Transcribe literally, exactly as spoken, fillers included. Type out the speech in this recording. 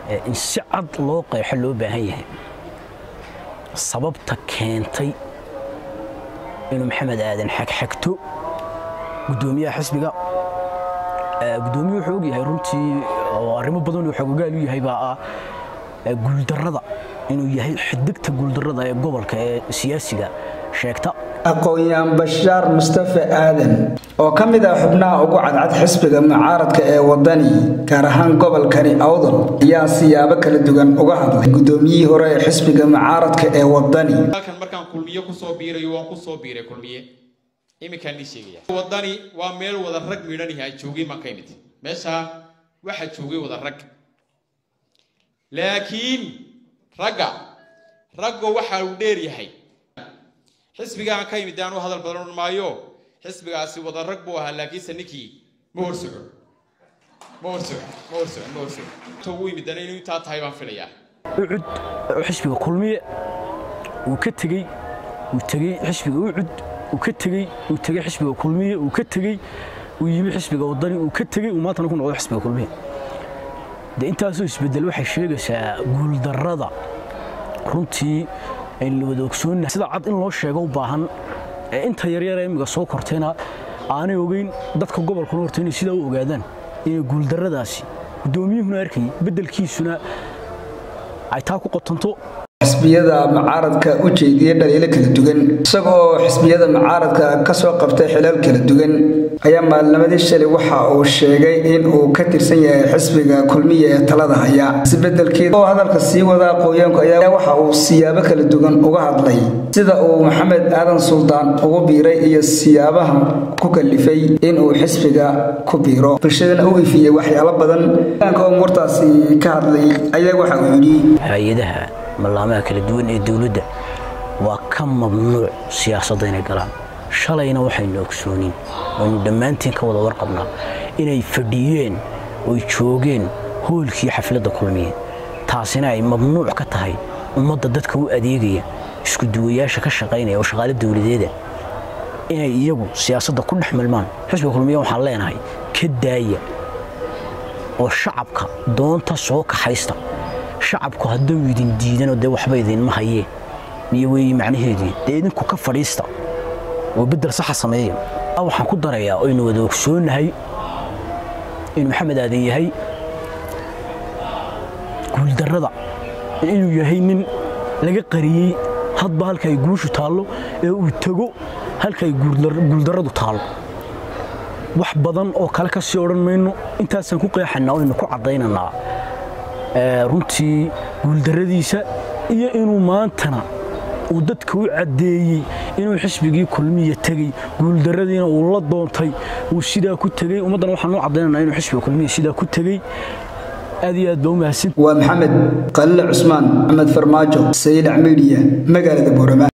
in si cad loo qeexo loo baahan yahay sababta keentay inuu maxamed aadan xagxagto gudoomiyaha xisbiga gudoomiyaha wuxuu og yahay runtii oo arrimo badan oo xogogaal u yahay baa guuldarrada inuu yahay xidigta guuldarrada ee gobolka ee siyaasiga sheegta aqoon-yahan Bashaar Mustafa Aadan oo kamid ah xubnaha ugu cadcad xisbiga mucaaradka ee wadani gaar ahaan gobolkani Awdal ayaa siyaabo kala duwan uga hadlay gudoomiyihii hore ee xisbiga mucaaradka ee wadani halkan markaan kulmiye ku soo biirayo waan ku soo biiray kulmiye imika ni sheegaya wadani waa meel wada rag midhan yahay joogay ma ka imid meesha waxa joogay wada rag laakiin ragga ragga waxa uu dheer yahay xisbiga ka yimid aanu hadal badan maayo xisbigaasi wada rag buu ahaa laakiin saniki ma horsoco ma horsoco ma horsoco ma horsoco to uu yimid inuu taa tahay baan filayaa ucud xisbiga kulmiye uu ka tagay uu tagay xisbiga ucud uu ka tagay uu tagay xisbiga kulmiye uu ka tagay uu yimid xisbiga wadani uu ka tagay uu maanta ku noqdo xisbiga kulmiye de intaas oo isbedel waxay sheegaysaa guul darrada runtii in la wada ogsoon sida cad in loo sheego u baahan inta yar yar ee imiga soo korteena aanay ogeyn dadka gobolka horteena sida u ogaadaan in guul darradaasi gudoomiyuhuna arkay bedelkiisuna ay taa ku qotonto xisbiyada mucaaradka u jeediyay dhaliilo kala duwan isagoo xisbiyada mucaaradka ka soo qabtay xilal kala duwan ayaa maalmadii shalay waxa uu sheegay in uu ka tirsan yahay xisbiga kulmiye ee talada haya isbedelkeeda oo hadalka sii wada aqoonyahanku ayaa waxa uu siyaabo kala duwan uga hadlay sida uu Maxamed Aadan Suldaan ugu biiray iyo siyaabaha ku kalifay in uu xisbiga ku biiro bulshadana uu ifiyay waxyaalo badan oo murtaasi ka hadlay ayaa waxa uu yiri hay'adaha malaamaha kala duwan ee dawladda waa ka mamnuuc siyaasadda inay galaan shalayna waxaynu ogsoonin oo dhammaantiin ka wada warqabnaa inay fadhiyeen oo joogeen hoolkii xafladda kulmiye taasina ay mamnuuc ka tahay ummadda dadka u adeegaya isku duwayaasha ka shaqeynaya oo shaqaale dawladeeda inay iyagu siyaasadda ku dhaxmalmaan xisbiga kulmiye waxaan leenahay ka daaya oo shacabka doonta soo kaxaysta shacabku hadduu idin diidan oo de waxba idin ma hayee iyo way macnaheedii de idinku ka fadhiista oo bedel sax sameeyo waxaan ku darayaa oo inuu wada ogsoonahay in Maxamed Aadan yahay guul darrada inuu yahay nin laga qariyay hadba halka ay guushu taalo ee uu tago halka ay guul darradu taalo wax badan oo kale ka sii oran mayno intaasaan ku qeexanaa oo inuu ku cadeynanaa runtii guul darradiisa iyo inuu maantana uu dadka u cadeeyay inuu xisbigii kulmiye tagay guul darradiina uu la doontay uu sida ku tagay ummadana waxaan u cadeynaa inuu xisbiga kulmiye sida ku tagay aad iyo aad baa u mahadsan waa Maxamed Qalil Cusmaan Ahmed Farmaajo Sayid Media magaalada Boorama.